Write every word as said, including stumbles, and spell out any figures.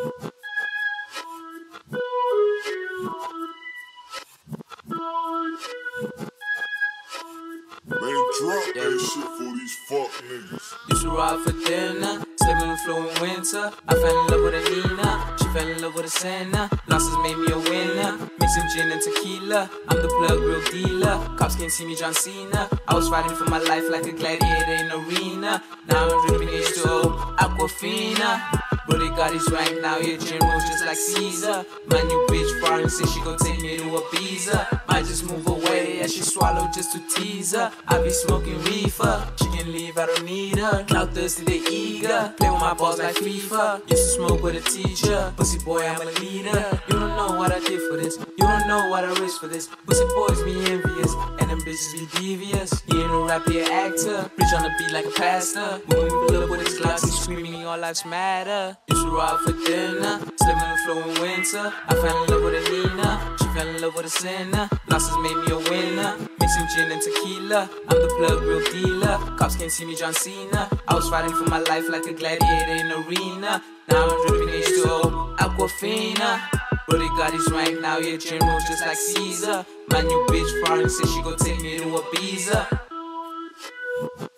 Man, drop that shit for these fuck niggas. Used to ride for dinner, slipping and flow in winter. I fell in love with a Nina, she fell in love with a Senna. Losses made me a winner, mixing gin and tequila. I'm the plug, real dealer. Cops can't see me, John Cena. I was fighting for my life like a gladiator in arena. Now I'm dripping H two O, Aquafina. Bro, they got his rank now, yeah, general just like Caesar. My new bitch foreign says she gon' take me to Ibiza. Might just move away as she swallow just to tease her. I be smoking reefer, she can leave, I don't need her. Cloud thirsty, they eager, play with my balls like FIFA. Used to smoke with a teacher, pussy boy, I'm a leader. You don't know what I did for this, you don't know what I risked for this. Pussy boys be envious, and them bitches be devious. He ain't no rapper, he an actor, preach on the beat like a pastor. When we pull up with his glass, he's screaming, all lives matter. Used to ride for dinner, slipping and flow in winter. I fell in love with a Nina, she fell in love with a Senna. Losses made me a winner, mixing gin and tequila. I'm the plug, real dealer. Cops can't see me, John Cena. I was fighting for my life like a gladiator in arena. Now I'm dripping H two O, Aquafina. Bro, they got his rank now, yeah, general just like Caesar. My new bitch foreign says she gon' take me to Ibiza.